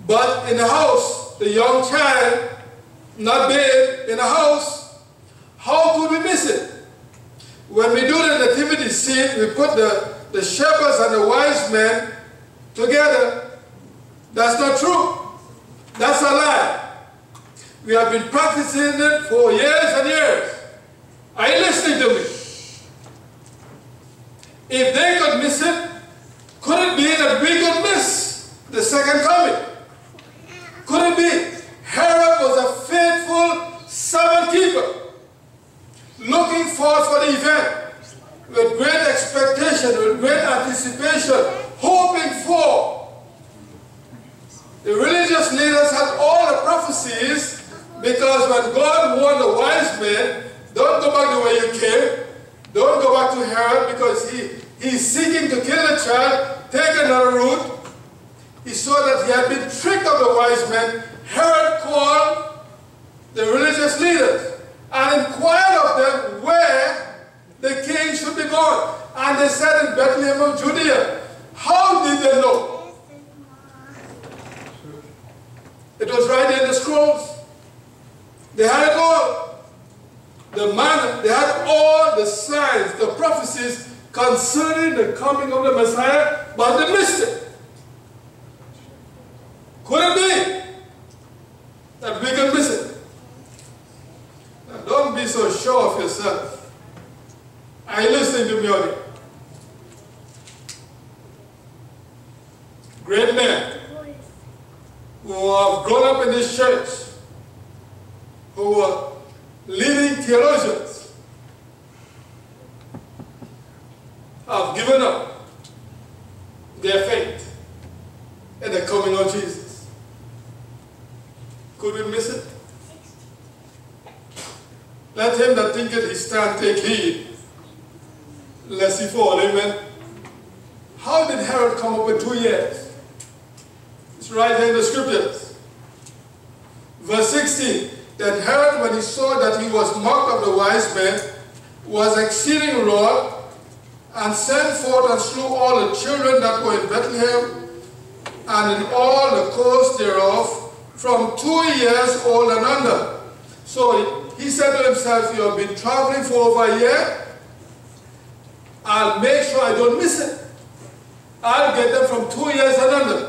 But in the house, the young child, not babe, in the house, how could we miss it? When we do the nativity scene, we put the shepherds and the wise men together. That's not true. That's a lie. We have been practicing it for years and years. Are you listening to me? If they could miss it, could it be that we could miss the second coming? Could it be? Herod was a faithful Sabbath keeper, looking forward for the event with great expectation, with great anticipation, hoping for. The religious leaders had all the prophecies, because when God warned the wise men, don't go back the way you came, don't go back to Herod, because he's seeking to kill the child, take another route. He saw that he had been tricked of the wise men. Herod called the religious leaders and inquired of them where the king should be born. And they said in Bethlehem of Judea. How did they know? It was right there in the scrolls. They had it all. The manna, they had all the signs, the prophecies concerning the coming of the Messiah, but they missed it. Could it be that we can miss it? Now, don't be so sure of yourself. Are you listening to me, audience? Great men who have grown up in this church, who were leading theologians, have given up their faith in the coming of Jesus. Could we miss it? Let him that thinketh he stand take heed, lest he fall. Amen. How did Herod come up with 2 years? It's right here in the scriptures. Verse 16. Then Herod, when he saw that he was mocked of the wise men, was exceeding wroth, and sent forth and slew all the children that were in Bethlehem, and in all the coasts thereof, from 2 years old and under. So he said to himself, you have been traveling for over a year. I'll make sure I don't miss it. I'll get them from 2 years and under.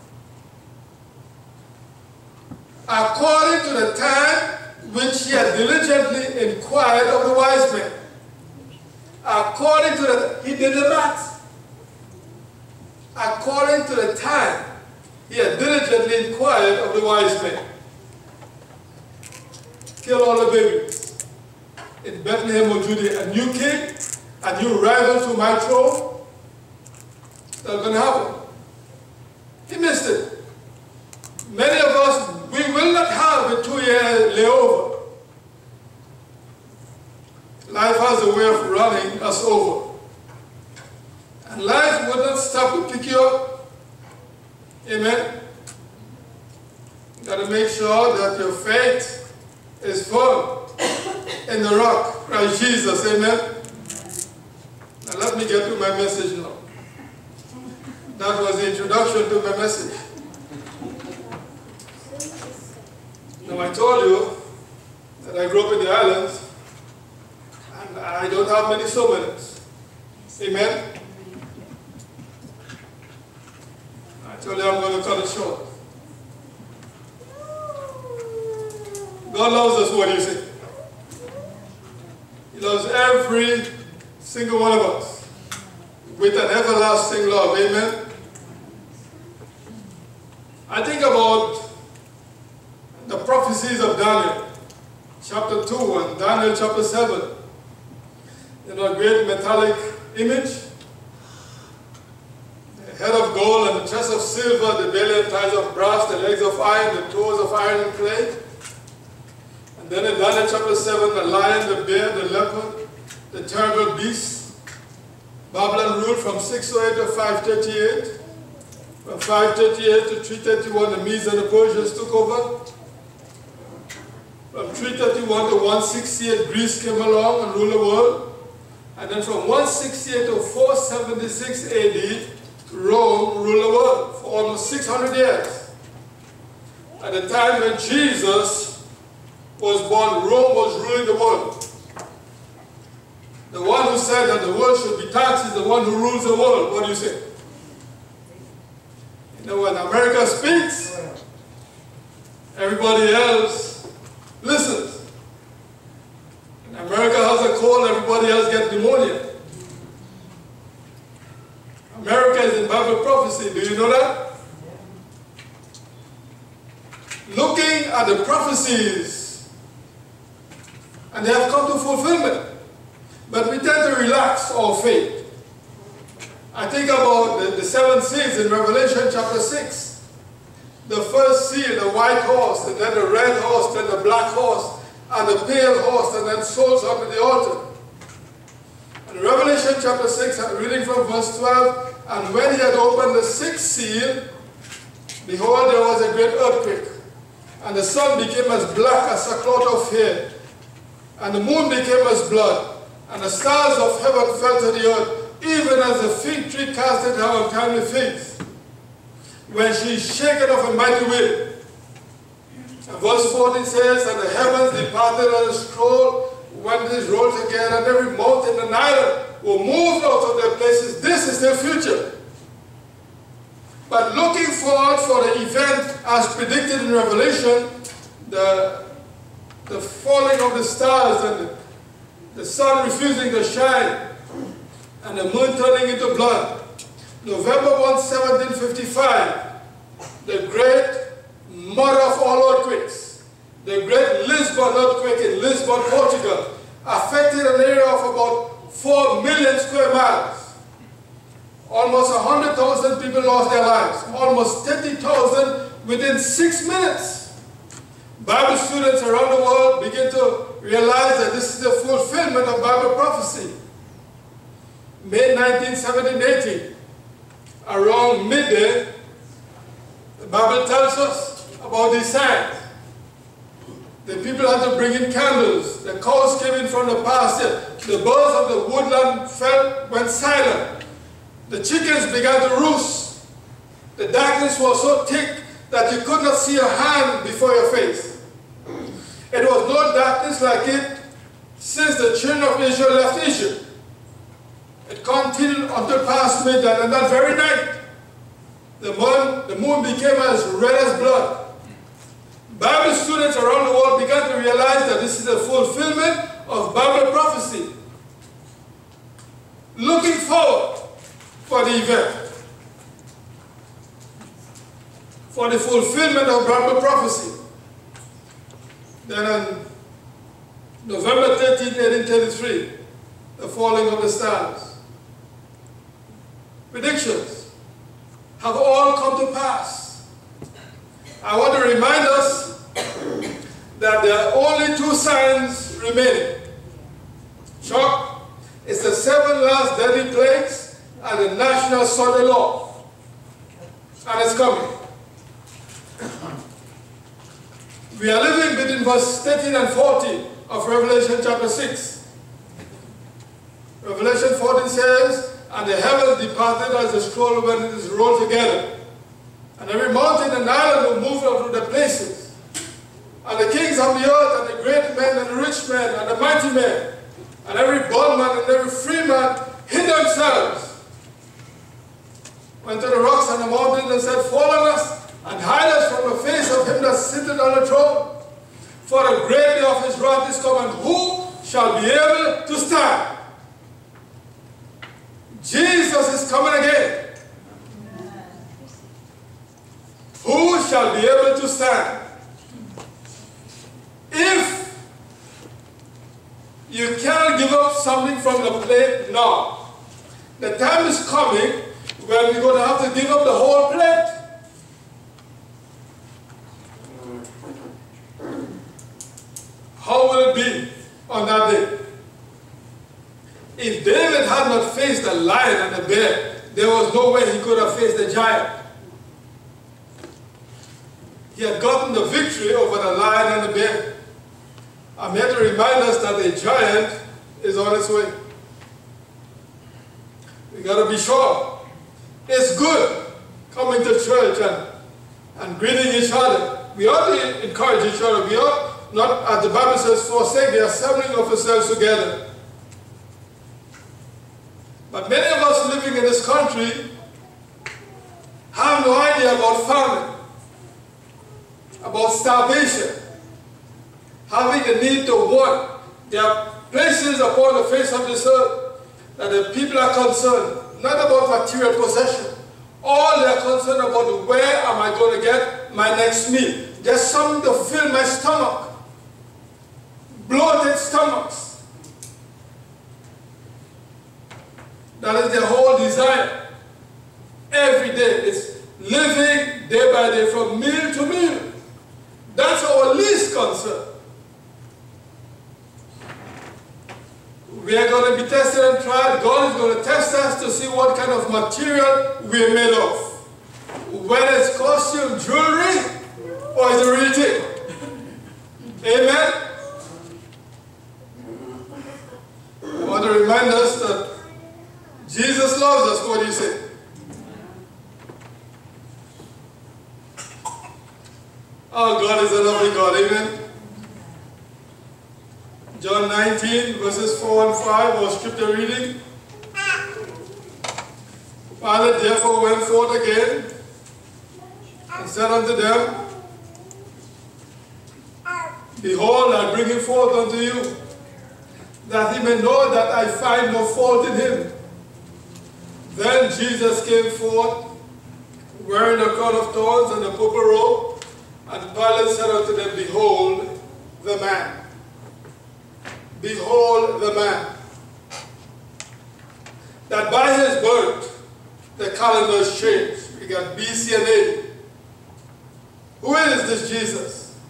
According to the time which he had diligently inquired of the wise men. According to the, he did the math. According to the time he had diligently inquired of the wise men. Kill all the babies in Bethlehem of Judea. A new king, a new rival to my throne. That's going to happen. He missed it. Many of us, we will not have a 2-year layover. Life has a way of running us over. And life will not stop to pick you up. Amen. You got to make sure that your faith is firm in the rock, Christ Jesus. Amen. Now let me get to my message now. That was the introduction to my message. Now I told you that I grew up in the islands and I don't have many summers. Amen? I told you I'm going to cut it short. God loves us, what do you say? He loves every single one of us with an everlasting love. Amen? I think about the prophecies of Daniel, chapter 2 and Daniel chapter 7. You know, a great metallic image, the head of gold and the chest of silver, the belly and thighs of brass, the legs of iron, the toes of iron and clay. And then in Daniel chapter 7, the lion, the bear, the leopard, the terrible beast. Babylon ruled from 608 to 538. From 538 to 331, the Medes and the Persians took over. From 331 to 168, Greece came along and ruled the world. And then from 168 to 476 AD, Rome ruled the world for almost 600 years. At the time when Jesus was born, Rome was ruling the world. The one who said that the world should be taxed is the one who rules the world. What do you say? You know, when America speaks, everybody else listens. When America has a cold, everybody else gets pneumonia. America is in Bible prophecy. Do you know that? Looking at the prophecies, and they have come to fulfillment. But we tend to relax our faith. I think about the 7 seals in Revelation chapter 6. The first seal, the white horse, and then the red horse, then the black horse, and the pale horse, and then souls under the altar. In Revelation chapter 6, I'm reading from verse 12, and when he had opened the 6th seal, behold, there was a great earthquake, and the sun became as black as sackcloth of hair, and the moon became as blood, and the stars of heaven fell to the earth, even as the fig tree casteth her untimely figs, when she is shaken of a mighty wind. And verse 14 says, and the heavens departed as a scroll when it is rolled together, and every mountain and island were moved out of their places. This is their future. But looking forward for the event as predicted in Revelation, the falling of the stars and the sun refusing to shine, and the moon turning into blood. November 1, 1755, the great mother of all earthquakes, the great Lisbon earthquake in Lisbon, Portugal, affected an area of about 4 million square miles. Almost 100,000 people lost their lives, almost 30,000 within 6 minutes. Bible students around the world begin to realize that this is the fulfillment of Bible prophecy. May 19, 1780, around midday, the Bible tells us about these signs. The people had to bring in candles. The cows came in from the pasture. The birds of the woodland went silent. The chickens began to roost. The darkness was so thick that you could not see a hand before your face. It was no darkness like it since the children of Israel left Egypt. It continued until past midnight, and that very night, the moon became as red as blood. Bible students around the world began to realize that this is a fulfillment of Bible prophecy. Looking forward for the event, for the fulfillment of Bible prophecy. Then on November 13, 1833, the falling of the stars. Predictions have all come to pass. I want to remind us that there are only 2 signs remaining. Shock is the 7 last deadly plagues and the national soda law. And it's coming. We are living between verse 13 and 14 of Revelation chapter 6. Revelation 14 says, and the heavens departed as a scroll when it is rolled together, and every mountain and island will move out of their places, and the kings of the earth, and the great men, and the rich men, and the mighty men, and every bondman and every free man hid themselves, went to the rocks and the mountains and said, fall on us, and hide us from the face of him that sitteth on the throne. For the great day of his wrath is come, and who shall be able to stand? Jesus is coming again. Who shall be able to stand? If you cannot give up something from the plate now, the time is coming when we're going to have to give up the whole plate. How will it be on that day? If David had not faced the lion and the bear, there was no way he could have faced the giant. He had gotten the victory over the lion and the bear. I'm here to remind us that the giant is on its way. We got to be sure. It's good coming to church and greeting each other, we ought to encourage each other. We ought not, as the Bible says, forsake the assembling of yourselves together. But many of us living in this country have no idea about famine, about starvation, having the need to want. There are places upon the face of this earth that the people are concerned, not about material possession. All they are concerned about, where am I going to get my next meal? Just something to fill my stomach. Bloated stomachs. That is their whole desire. Every day is living day by day from meal to meal. That's our least concern. We are going to be tested and tried. God is going to test us to see what kind of material we are made of. Whether it's costume, jewelry, or is it real thing? Amen? I want to remind us that Jesus loves us. What do you say? Oh, God is a loving God. Amen? John 19, verses 4 and 5, our scripture reading. Pilate therefore went forth again and said unto them, Behold, I bring him forth unto you, that he may know that I find no fault in him. Then Jesus came forth, wearing a crown of thorns and a purple robe, and Pilate said unto them, Behold the man. Behold the man. That by his birth, the calendars changed. We got BC and A. Who is this Jesus?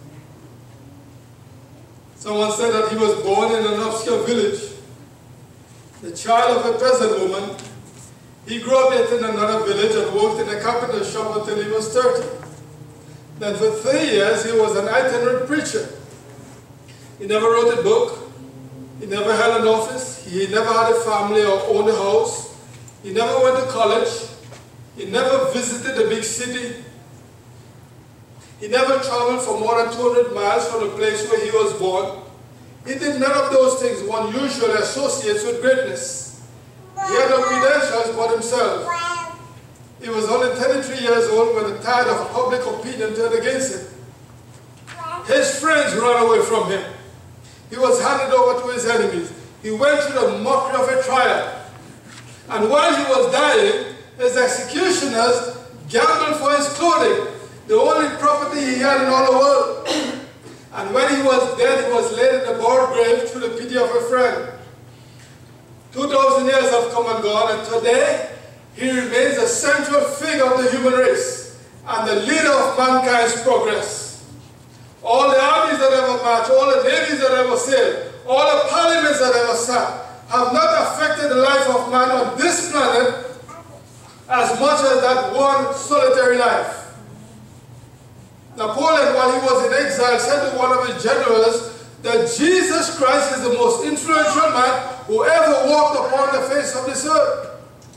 Someone said that he was born in an obscure village, the child of a peasant woman. He grew up yet in another village and worked in a carpenter's shop until he was 30. Then for 3 years he was an itinerant preacher. He never wrote a book. He never held an office. He never had a family or owned a house. He never went to college. He never visited a big city. He never traveled for more than 200 miles from the place where he was born. He did none of those things one usually associates with greatness. He had no credentials but himself. He was only 33 years old when the tide of public opinion turned against him. His friends ran away from him. He was handed over to his enemies. He went through the mockery of a trial. And while he was dying, his executioners gambled for his clothing, the only property he had in all the world. And when he was dead, he was laid in a borrowed grave through the pity of a friend. 2,000 years have come and gone, and today he remains a central figure of the human race and the leader of mankind's progress. All the armies that ever marched, all the navies that ever sailed, all the parliaments that ever sat have not affected the life of man on this planet as much as that one solitary life. Napoleon, while he was in exile, said to one of his generals that Jesus Christ is the most influential man who ever walked upon the face of this earth.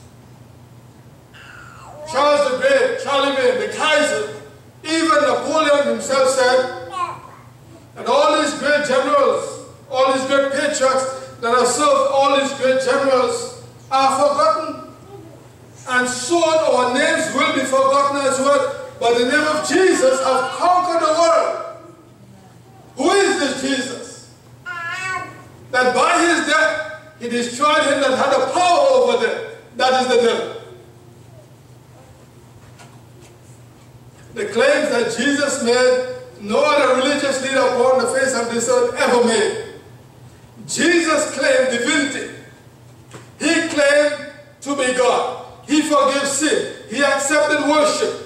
Charles the Great, Charlemagne, the Kaiser, even Napoleon himself said, and all these great generals, all these great patriots that have served, all these great generals are forgotten. And soon our names will be forgotten as well. But the name of Jesus has conquered the world. Who is this Jesus? That by his death, he destroyed him that had the power over them. That is the devil. The claims that Jesus made, no other religious leader upon the face of this earth ever made. Jesus claimed divinity. He claimed to be God. He forgives sin. He accepted worship.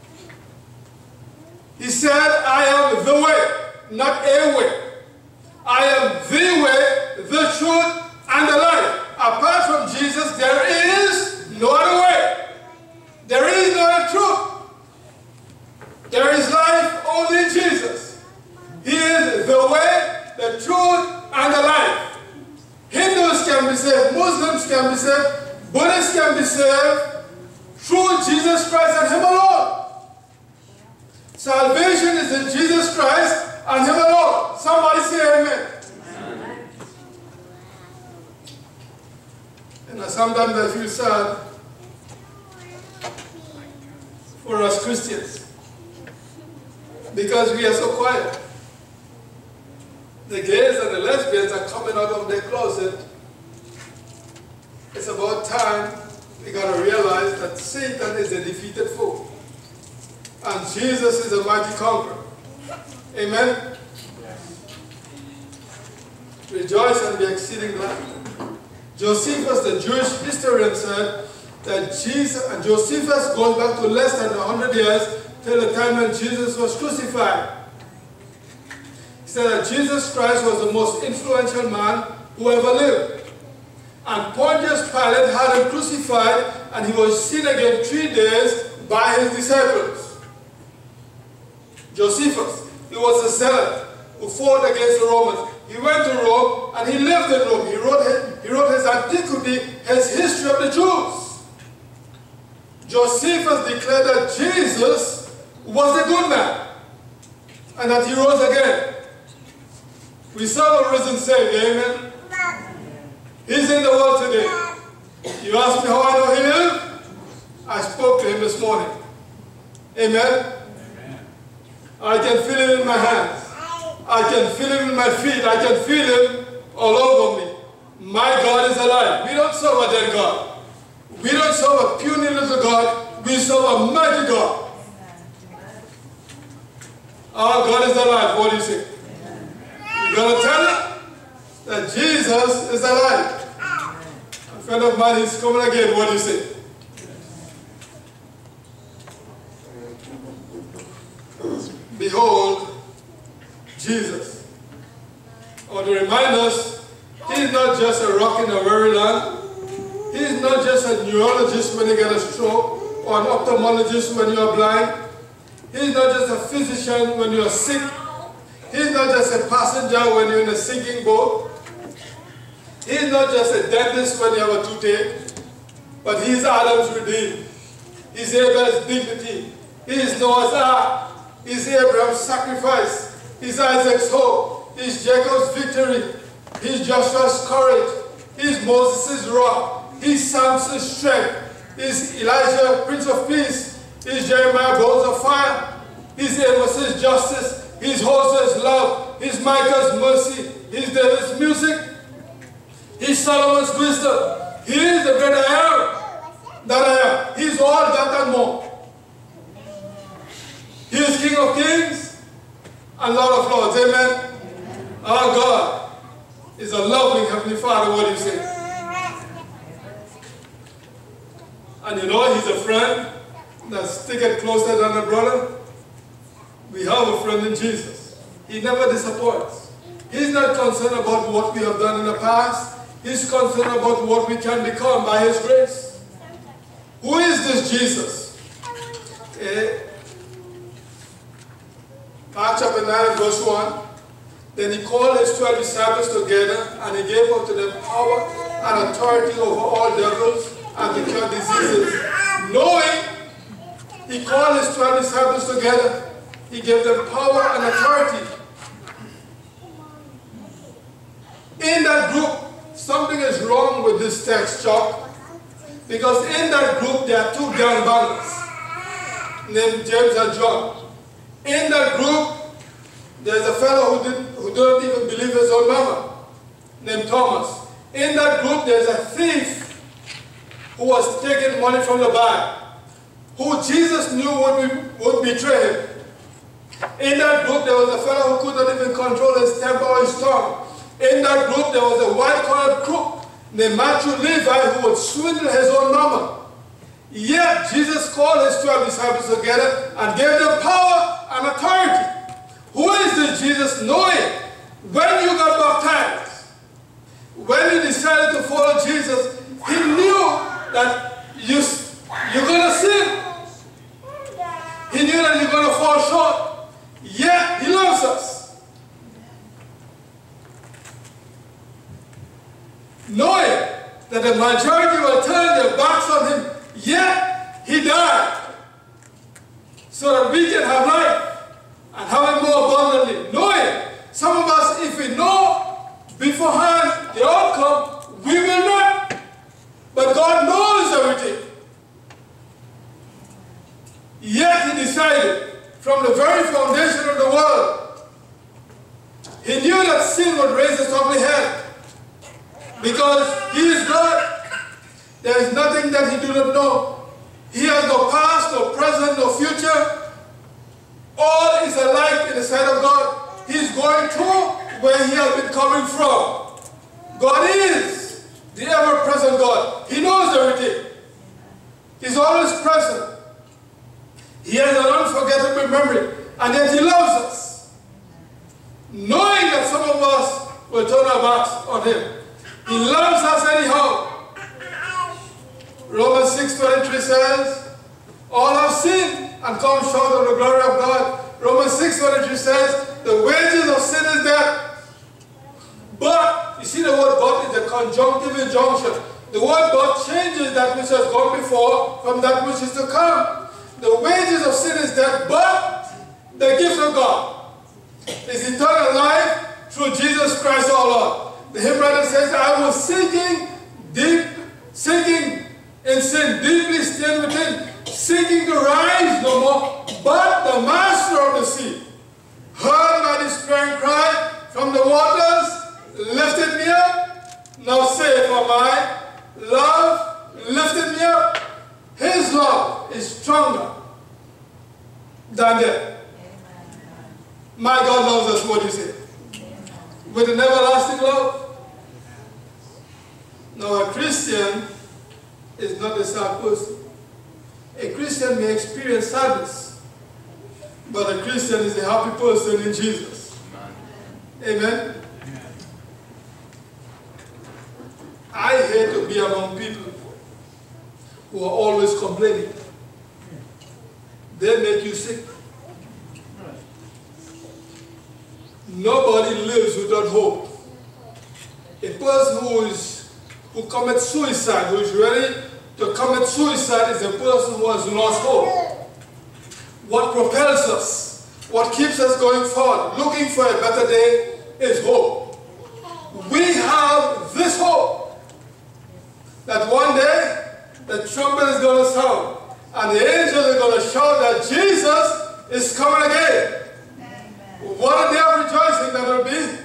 He said, I am the way, not a way. I am the way, the truth, and the life. Apart from Jesus, there is no other way. There is no other truth. There is life only in Jesus. He is the way, the truth, and the life. Hindus can be saved, Muslims can be saved, Buddhists can be saved through Jesus Christ and Him alone. Salvation is in Jesus Christ and Him alone. Somebody say amen. Amen. And sometimes I feel sad for us Christians because we are so quiet. The gays and the lesbians are coming out of their closet. It's about time we got to realize that Satan is a defeated foe. And Jesus is a mighty conqueror. Amen? Rejoice and be exceeding glad. Josephus, the Jewish historian, said that Josephus goes back to less than 100 years till the time when Jesus was crucified. He said that Jesus Christ was the most influential man who ever lived. And Pontius Pilate had him crucified, and he was seen again 3 days by his disciples. Josephus, he was a zealot who fought against the Romans. He went to Rome and he lived in Rome. He wrote his antiquity, his history of the Jews. Josephus declared that Jesus was a good man and that he rose again. We serve a risen Savior, amen? He's in the world today. You ask me how I know he lived? I spoke to him this morning. Amen? I can feel him in my hands. I can feel him in my feet. I can feel him all over me. My God is alive. We don't serve a dead God. We don't serve a puny little God. We serve a mighty God. Our God is alive. What do you say? You're going to tell him that Jesus is alive. A friend of mine is coming again. What do you say? Behold, Jesus. I want to remind us, he's not just a rock in a weary land. He's not just a neurologist when you get a stroke, or an ophthalmologist when you are blind. He's not just a physician when you are sick. He's not just a passenger when you're in a sinking boat. He's not just a dentist when you have a toothache. But he's Adam's redeemed. He's Abel's dignity. He's Noah's ark. He's Abraham's sacrifice. He's Isaac's hope. He's Jacob's victory. He's Joshua's courage. He's Moses' rock. He's Samson's strength. He's Elijah, Prince of Peace. He's Jeremiah, bones of fire. He's Amos's justice. He's Hosea's love. He's Micah's mercy. He's David's music. He's Solomon's wisdom. He is the great I am that I am. He's all that and more. He is King of Kings and Lord of Lords. Amen. Our God is a loving Heavenly Father. What do you say? And you know, he's a friend that's sticking closer than a brother. We have a friend in Jesus. He never disappoints. He's not concerned about what we have done in the past. He's concerned about what we can become by His grace. Who is this Jesus? Mark chapter 9 verse 1. Then He called His 12 disciples together, and He gave unto them power and authority over all devils and to cure diseases. Knowing He called His 12 disciples together, He gave them power and authority. In that group, something is wrong with this text, Chuck. Because in that group, there are two gangbangers named James and John. In that group, there's a fellow who don't even believe his own mama, named Thomas. In that group, there's a thief who was taking money from the bag, who Jesus knew would betray him. In that group, there was a fellow who could not even control his temper or his tongue. In that group, there was a white-collar crook named Matthew Levi who would swindle his own mama. Yet, Jesus called His 12 disciples together and gave them power and authority. Who is this Jesus? Knowing when you got baptized, when you decided to follow Jesus, He knew that you're going to sin. He knew that you're going to fall short. Yet, He loves us. Knowing that the majority will turn their backs on Him, yet He died so that we can have life. from the very foundation of the world. He knew that sin would raise its ugly head. Because he is God, there is nothing that he do not know. He has no past, no present, no future. All is alike in the sight of God. He is going to where he has been coming from. God is the ever-present God. He knows everything. He's always present. He has an unforgettable memory, and yet he loves us. Knowing that some of us will turn our backs on him, he loves us anyhow. Romans 6:23 says, all have sinned and come short of the glory of God. Romans 6:23 says, the wages of sin is death. But, you see the word but is a conjunctive injunction. The word but changes that which has gone before from that which is to come. The wages of sin is death, but the gift of God is eternal life through Jesus Christ our Lord. The hymn writer says, I was sinking in sin, deeply stained within, seeking to rise no more, but the master of the sea heard my despairing cry from the waters, lifted me up. Now say, for my love lifted me up. His love is stronger than death. My God loves us, what do you say? With an everlasting love. Now a Christian is not a sad person. A Christian may experience sadness, but a Christian is a happy person in Jesus. Amen? I hate to be among people who are always complaining. They make you sick. Nobody lives without hope. A person who commits suicide, who is ready to commit suicide, is a person who has lost hope. What propels us, what keeps us going forward, looking for a better day, is hope. We have this hope that one day the trumpet is going to sound and the angels are going to shout that Jesus is coming again. What a day of rejoicing that will be.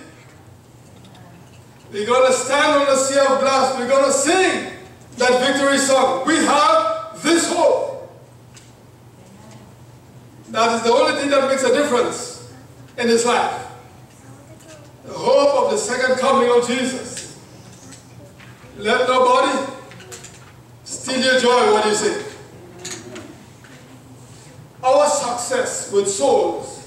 We're going to stand on the sea of glass. We're going to sing that victory song. We have this hope. That is the only thing that makes a difference in this life. The hope of the second coming of Jesus. Let nobody steal your joy, what do you say? Our success with souls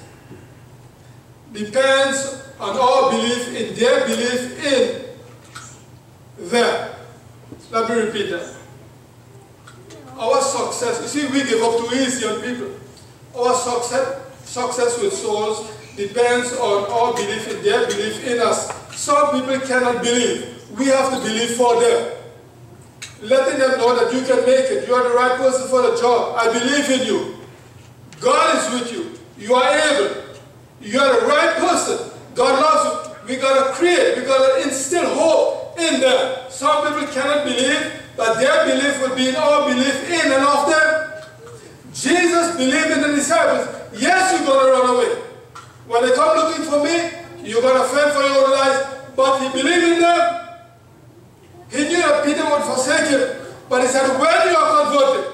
depends on our belief in their belief in them. Let me repeat that. Our success, you see, we give up too easy on people. Our success with souls depends on our belief in their belief in us. Some people cannot believe. We have to believe for them. Letting them know that you can make it. You are the right person for the job. I believe in you. God is with you. You are able. You are the right person. God loves you. We got to create. We got to instill hope in them. Some people cannot believe, but their belief will be in our belief in and of them. Jesus believed in the disciples. Yes, you're going to run away. When they come looking for me, you're going to fend for your own life. But he believed in them. He knew that Peter would forsake him. But he said, when you are converted,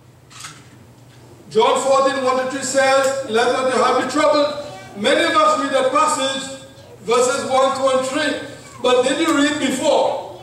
John 14:1-3 says, let not your heart be troubled. Many of us read that passage, verses 1, 2, and 3. But did you read before?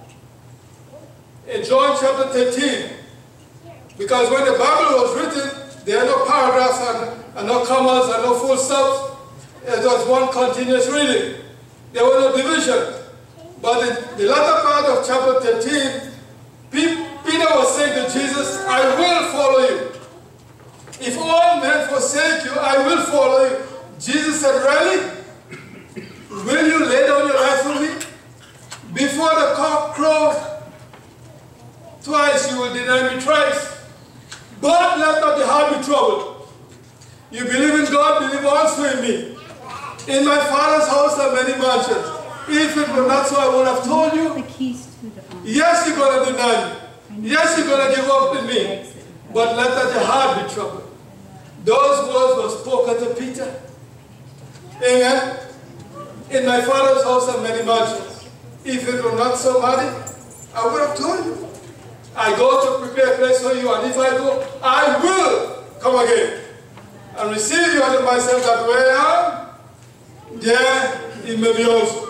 In John chapter 13. Because when the Bible was written, there are no paragraphs and no commas and no full stops. It was one continuous reading. There were no divisions. But in the latter part of chapter 13, Peter was saying to Jesus, I will follow you. If all men forsake you, I will follow you. Jesus said, really? Will you lay down your life for me? Before the cock crows, twice you will deny me thrice. But let not your heart be troubled. You believe in God, believe also in me. In my Father's house are many mansions. If it were not so, I would have told you. Yes, you're going to deny me. Yes, you're going to give up in me. But let not your heart be troubled. Those words were spoken to Peter. Amen. In my Father's house are many mansions. If it were not so, Marty, I would have told you. I go to prepare a place for you, and if I go, I will come again and receive you unto myself, that where I am, there it may be also.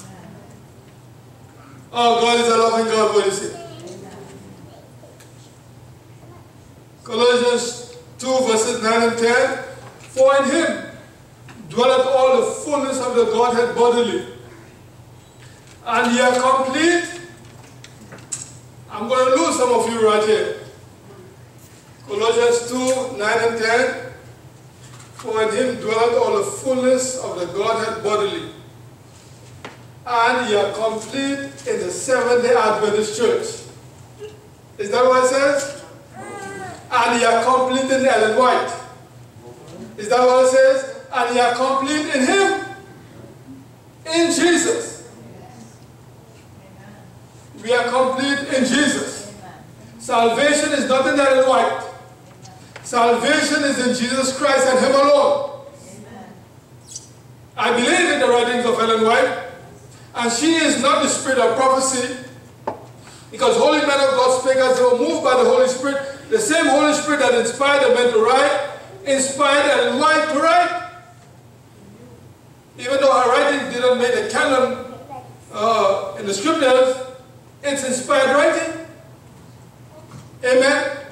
Oh, God is a loving God, what is it? Colossians 2 verses 9 and 10. For in him dwelleth all the fullness of the Godhead bodily. And ye are complete. I'm going to lose some of you right here. Colossians 2, 9 and 10. For in him dwelleth all the fullness of the Godhead bodily. And ye are complete in the Seventh-day Adventist Church. Is that what it says? And ye are complete in Ellen White. Is that what it says? And ye are complete in him. In Jesus. We are complete in Jesus. Salvation is not in Ellen White. Salvation is in Jesus Christ and him alone. I believe in the writings of Ellen White. And she is not the spirit of prophecy, because holy men of God spake as they were moved by the Holy Spirit. The same Holy Spirit that inspired the men to write, inspired Ellen White to write. Even though her writing didn't make the canon in the scriptures, it's inspired writing. Amen?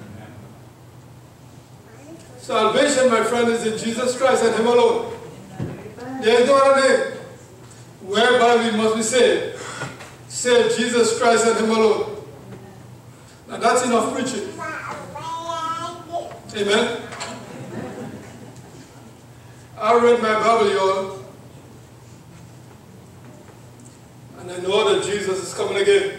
Salvation, my friend, is in Jesus Christ and him alone. There is no other name whereby we must be saved, save Jesus Christ and him alone. Now that's enough preaching. Amen. I read my Bible, y'all, and I know that Jesus is coming again.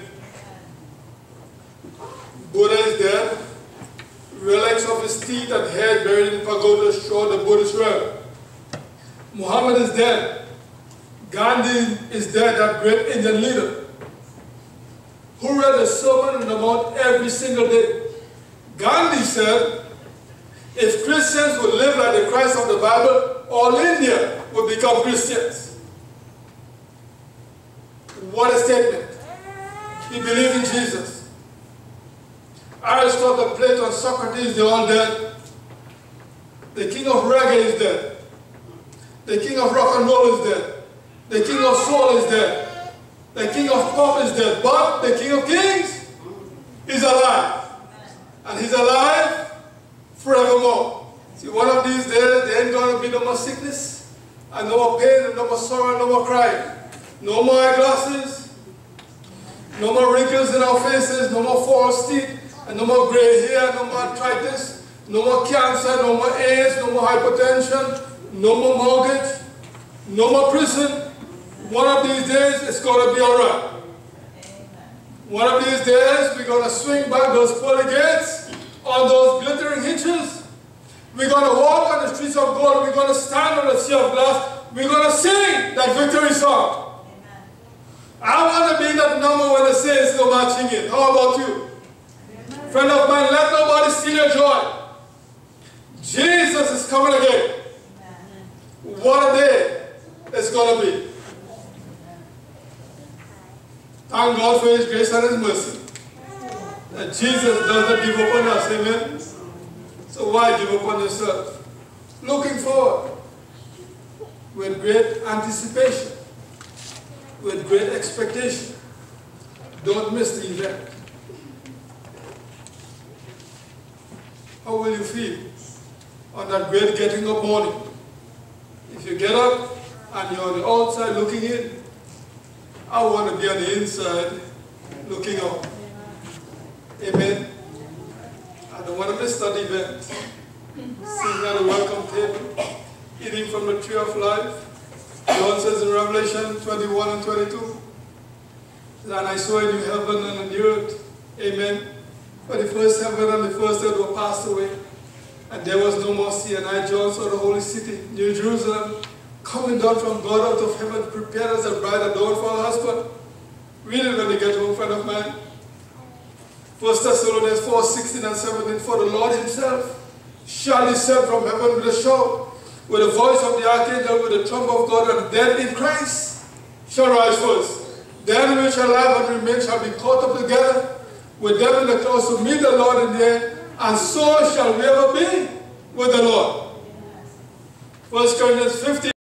Buddha is dead. Relics of his teeth and hair buried in pagodas show the Buddhist realm. Muhammad is dead. Gandhi is dead, that great Indian leader who read the Sermon on the Mount every single day. Gandhi said, if Christians would live like the Christ of the Bible, all India would become Christians. What a statement. He believed in Jesus. Aristotle, Plato, and Socrates, they're all dead. The king of reggae is dead. The king of rock and roll is dead. The king of soul is dead. The king of pop is dead. But the king of kings is alive. And he's alive forevermore. See, one of these days, there ain't going to be no more sickness, and no more pain, and no more sorrow, no more crying. No more eyeglasses, no more wrinkles in our faces, no more false teeth, and no more gray hair, no more arthritis, no more cancer, no more AIDS, no more hypertension, no more mortgage, no more prison. One of these days, it's going to be all right. One of these days, we're going to swing back those pearly gates on those glittering hinges. We're going to walk on the streets of gold. We're going to stand on the sea of glass. We're going to sing that victory song. I want to be that number when the saints go marching in. How about you? Friend of mine, let nobody steal your joy. Jesus is coming again. What a day it's going to be. Thank God for his grace and his mercy. That Jesus does not give up on us, amen? So why give up on yourself? Looking forward with great anticipation, with great expectation. Don't miss the event. How will you feel on that great getting up morning? If you get up and you're on the outside looking in, I want to be on the inside looking out. Amen. I don't want to miss that event. Sitting at the welcome table, eating from the tree of life. God says in Revelation 21 and 22, and I saw a new heaven and a new earth. Amen. For the first heaven and the first earth were passed away, and there was no more sea. And I, John, saw the holy city, New Jerusalem, coming down from God out of heaven, prepared as a bride adorned for her husband. Read it when you get home, friend of mine. 1 Thessalonians 4, 16 and 17. For the Lord himself shall descend from heaven with a shout, with the voice of the archangel, with the trump of God, and the dead in Christ shall rise first. Then we shall live and remain shall be caught up together with them in the clouds to meet the Lord in the air, and so shall we ever be with the Lord. 1 Corinthians 15.